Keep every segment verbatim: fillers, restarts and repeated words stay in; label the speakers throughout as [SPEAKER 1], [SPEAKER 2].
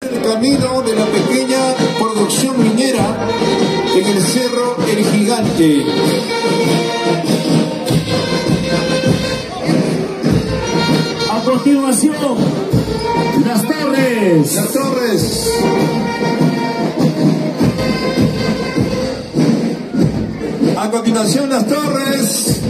[SPEAKER 1] el camino de la pequeña producción minera en el Cerro El Gigante.
[SPEAKER 2] A continuación, Las Torres.
[SPEAKER 1] Las Torres. A continuación, Las Torres.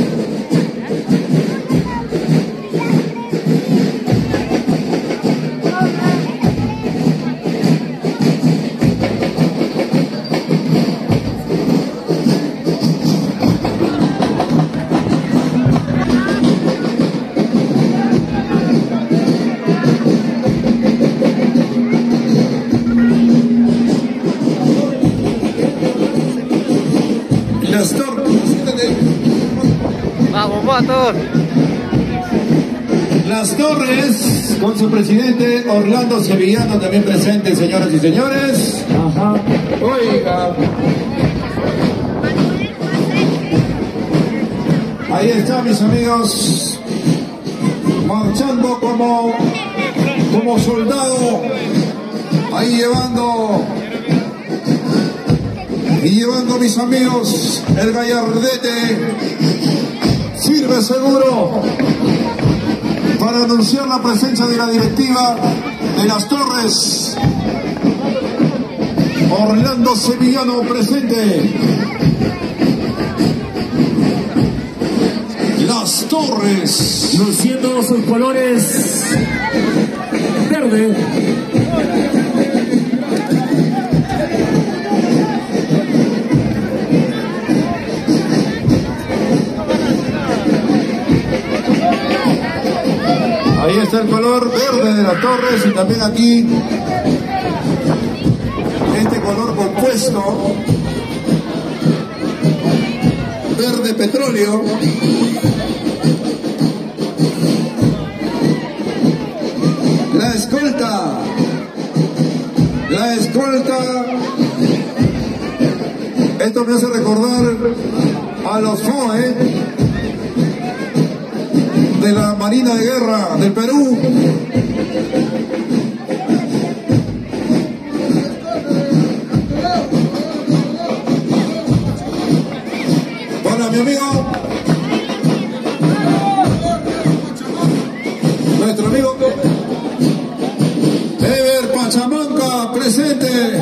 [SPEAKER 1] Las Torres.
[SPEAKER 3] Vamos, motor.
[SPEAKER 1] Las Torres, con su presidente Orlando Sevillano también presente, señoras y señores.
[SPEAKER 2] Ajá.
[SPEAKER 1] Oiga. Ahí está, mis amigos, marchando como, como soldado, ahí llevando, y llevando, mis amigos, el gallardete, firme, seguro, para anunciar la presencia de la directiva de Las Torres. Orlando Sevillano presente. Las Torres,
[SPEAKER 2] luciendo sus colores verde.
[SPEAKER 1] Ahí está el color verde de Las Torres y también aquí este color compuesto verde petróleo. La escolta, la escolta, esto me hace recordar a los F O E de la Marina de Guerra del Perú. Para mi amigo, nuestro amigo Ever Pachamanca presente,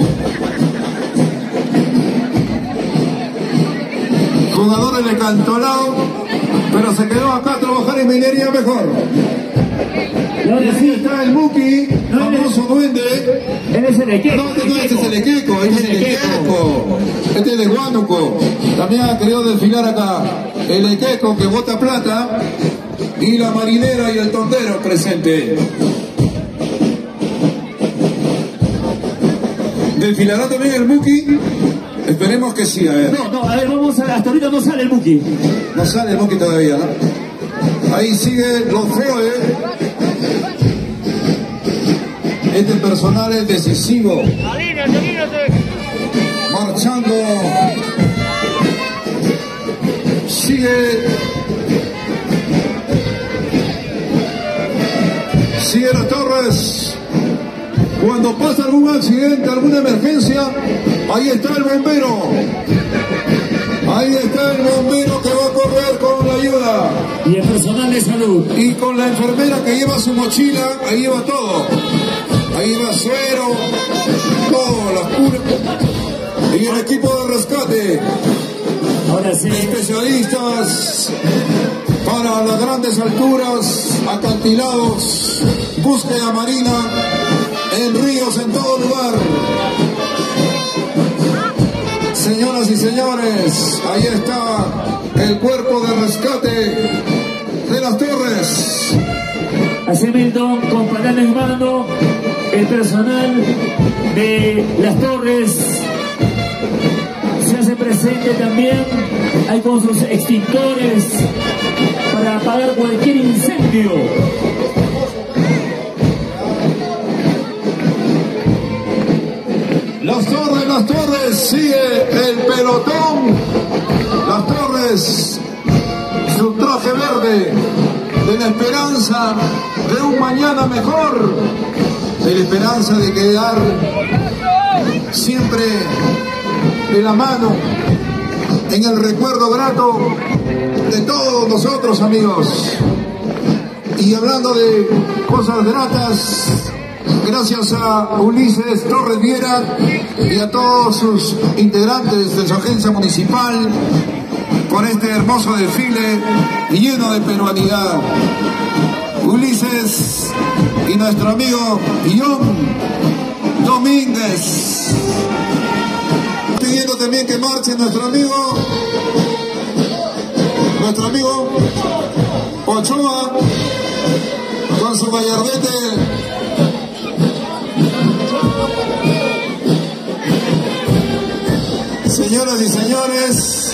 [SPEAKER 1] jugador en el Cantolao, pero se quedó acá a trabajar en minería mejor. Aquí está el Muki, famoso duende.
[SPEAKER 2] Él es el Equeco.
[SPEAKER 1] No, no, este es el Equeco, este es el Equeco. Este es de Huánuco. También ha querido desfilar acá el Equeco que bota plata y la marinera y el tondero presente. ¿Desfilará también el Muki? Esperemos que sí, a ver.
[SPEAKER 2] No, no, a ver, vamos a... Hasta ahorita no sale el Muki.
[SPEAKER 1] No sale el Muki todavía, ¿no? Ahí sigue los F O E. Este personal es decisivo. Marchando. Sigue. Sigue Las Torres. Cuando pasa algún accidente, alguna emergencia, ahí está el bombero. Ahí está el bombero que va a correr con la ayuda.
[SPEAKER 2] Y el personal de salud.
[SPEAKER 1] Y con la enfermera que lleva su mochila, ahí lleva todo. Ahí va suero, todo, las curas. Y el equipo de rescate.
[SPEAKER 2] Ahora sí.
[SPEAKER 1] Especialistas para las grandes alturas, acantilados, búsqueda marina, en ríos, en todo lugar. Señoras y señores, ahí está el cuerpo de rescate de Las Torres.
[SPEAKER 2] Así mismo, con patal en mano, el personal de Las Torres se hace presente también, ahí con sus extintores para apagar cualquier incendio.
[SPEAKER 1] Las Torres, Las Torres, sigue el pelotón. Las Torres, su traje verde de la esperanza de un mañana mejor, de la esperanza de quedar siempre de la mano en el recuerdo grato de todos nosotros, amigos. Y hablando de cosas gratas, gracias a Ulises Torres Viera y a todos sus integrantes de su agencia municipal por este hermoso desfile lleno de peruanidad. Ulises y nuestro amigo John Domínguez. Pidiendo también que marche nuestro amigo, nuestro amigo Ochoa con su gallardete. Señoras y señores,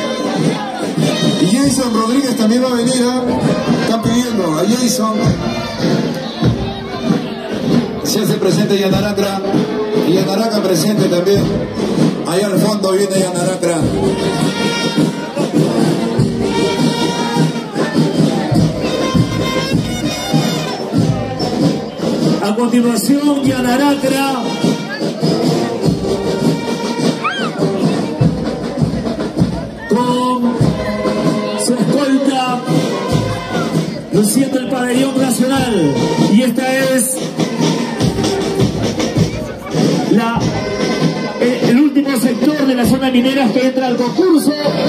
[SPEAKER 1] y Jason Rodríguez también va a venir, ¿eh? Están pidiendo a Jason. Se hace presente Yanaracra, y Yanaraca presente también. Allá al fondo viene Yanaracra.
[SPEAKER 2] A continuación, Yanaracra con su escolta luciendo el pabellón nacional. Y esta es la, el, el último sector de la zona minera que entra al concurso.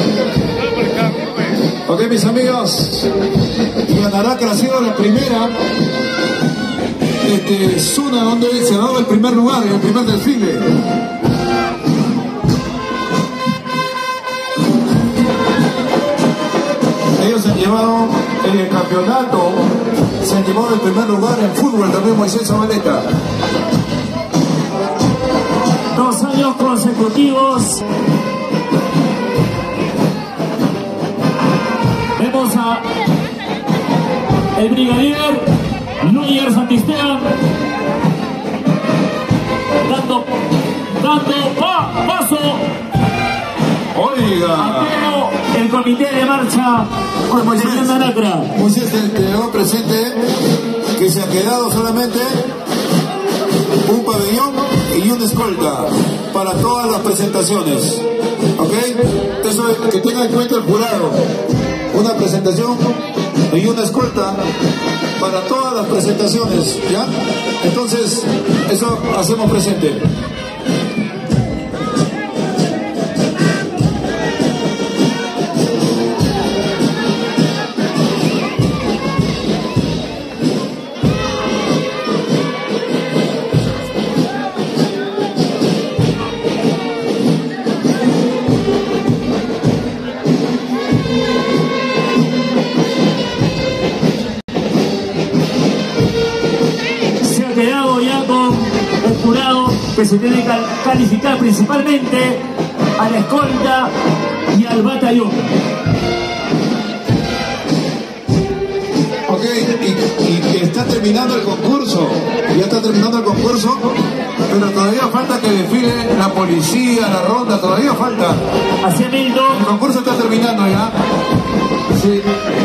[SPEAKER 1] Ok, mis amigos, Yanaracra ha sido la primera Este, zona donde se ha dado el primer lugar, el primer desfile. Ellos se han llevado en el campeonato, se han llevado el primer lugar en fútbol también, Moisés Zabaleta.
[SPEAKER 2] Dos años consecutivos. Vemos a el brigadier Luyer Santisteban dando, dando pa, paso.
[SPEAKER 1] Oiga,
[SPEAKER 2] a todo el comité de marcha con Moisés Yanaracra.
[SPEAKER 1] Moisés quedó presente que se ha quedado solamente un pabellón y una escolta para todas las presentaciones. ¿Ok? Eso es que tenga en cuenta el jurado. Una presentación y una escolta para todas las presentaciones, ¿ya? Entonces, eso hacemos presente.
[SPEAKER 2] Que se tiene que calificar principalmente a la escolta y al batallón.
[SPEAKER 1] Ok, y, y que está terminando el concurso, ya está terminando el concurso, pero todavía falta que desfile la policía, la ronda, todavía falta.
[SPEAKER 2] Hacia Milton.
[SPEAKER 1] El concurso está terminando ya. Sí.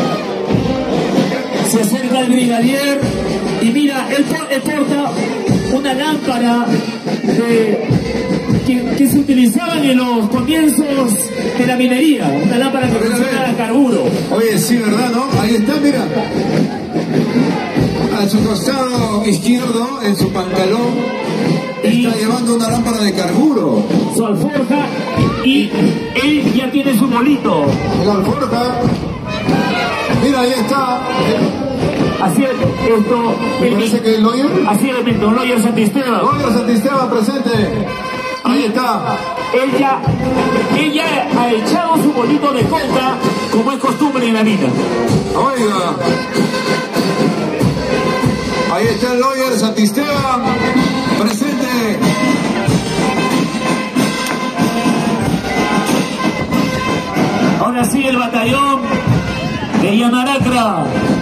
[SPEAKER 2] Se acerca el brigadier y mira, él, él porta una lámpara de, que, que se utilizaban en los comienzos de la minería, una lámpara que funciona a carburo.
[SPEAKER 1] Oye, sí, ¿verdad, no? Ahí está, mira. A su costado izquierdo, en su pantalón, y está llevando una lámpara de carburo.
[SPEAKER 2] Su alforja, y él ya tiene su bolito.
[SPEAKER 1] La alforja. Mira, ahí está.
[SPEAKER 2] Así es, esto...
[SPEAKER 1] ¿Me el, parece que el Loyer?
[SPEAKER 2] Así es, don Loyer Santisteban.
[SPEAKER 1] Loyer Santisteban presente. Ahí está.
[SPEAKER 2] Ella, ella ha echado su bolito de coca, como es costumbre en la mina.
[SPEAKER 1] Oiga. Ahí está el Loyer Santisteban presente.
[SPEAKER 2] Ahora sí, el batallón de Yanaracra.